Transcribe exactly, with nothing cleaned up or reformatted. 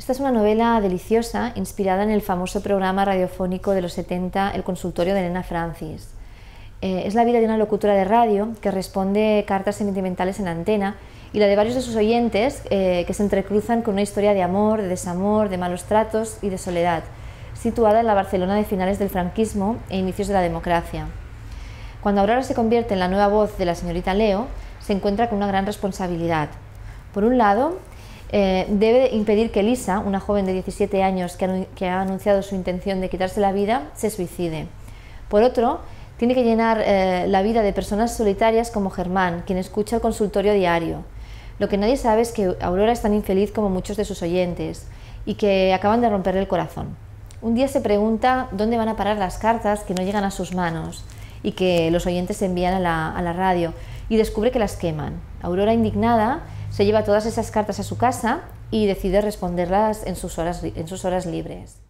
Esta es una novela deliciosa inspirada en el famoso programa radiofónico de los setenta, El consultorio de Elena Francis. Eh, es la vida de una locutora de radio que responde cartas sentimentales en antena y la de varios de sus oyentes eh, que se entrecruzan con una historia de amor, de desamor, de malos tratos y de soledad, situada en la Barcelona de finales del franquismo e inicios de la democracia. Cuando Aurora se convierte en la nueva voz de la señorita Leo, se encuentra con una gran responsabilidad. Por un lado, eh, debe impedir que Lisa, una joven de diecisiete años que ha, que ha anunciado su intención de quitarse la vida, se suicide. Por otro, tiene que llenar eh, la vida de personas solitarias como Germán, quien escucha el consultorio diario. Lo que nadie sabe es que Aurora es tan infeliz como muchos de sus oyentes y que acaban de romperle el corazón. Un día se pregunta dónde van a parar las cartas que no llegan a sus manos y que los oyentes envían a la, a la radio, y descubre que las queman. Aurora, indignada, se lleva todas esas cartas a su casa y decide responderlas en sus horas, en sus horas libres.